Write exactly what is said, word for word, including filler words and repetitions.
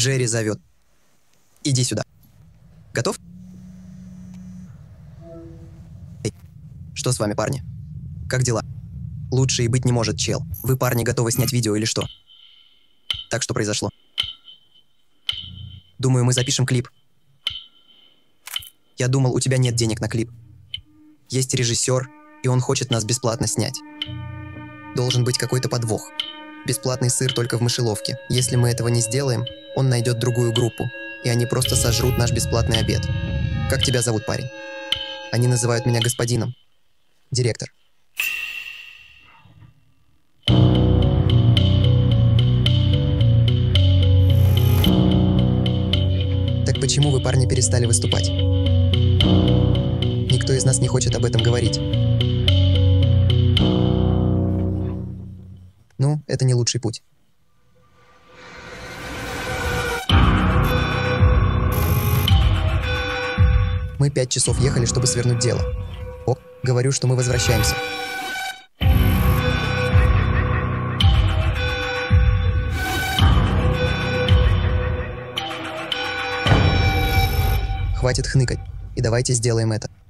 Джерри зовет. Иди сюда. Готов? Эй, что с вами, парни? Как дела? Лучше и быть не может, чел. Вы, парни, готовы снять видео или что? Так, что произошло? Думаю, мы запишем клип. Я думал, у тебя нет денег на клип. Есть режиссер, и он хочет нас бесплатно снять. Должен быть какой-то подвох. Бесплатный сыр только в мышеловке. Если мы этого не сделаем, он найдет другую группу, и они просто сожрут наш бесплатный обед. Как тебя зовут, парень? Они называют меня господином. Директор. Так почему вы, парни, перестали выступать? Никто из нас не хочет об этом говорить. Ну, это не лучший путь. Мы пять часов ехали, чтобы свернуть дело. О, говорю, что мы возвращаемся. Хватит хныкать, и давайте сделаем это.